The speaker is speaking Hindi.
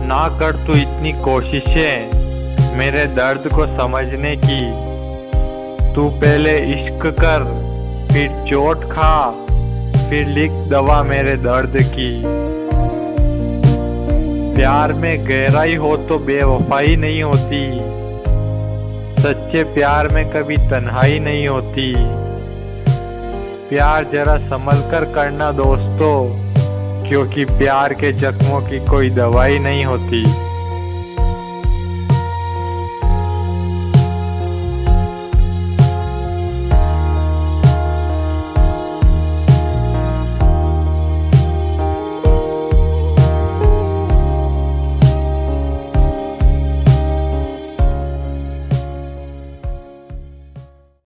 ना कर तू इतनी कोशिशें मेरे दर्द को समझने की। तू पहले इश्क कर, फिर चोट खा, फिर लिख दवा मेरे दर्द की। प्यार में गहराई हो तो बेवफाई नहीं होती, सच्चे प्यार में कभी तन्हाई नहीं होती। प्यार जरा संभल कर करना दोस्तों, क्योंकि प्यार के जख्मों की कोई दवाई नहीं होती।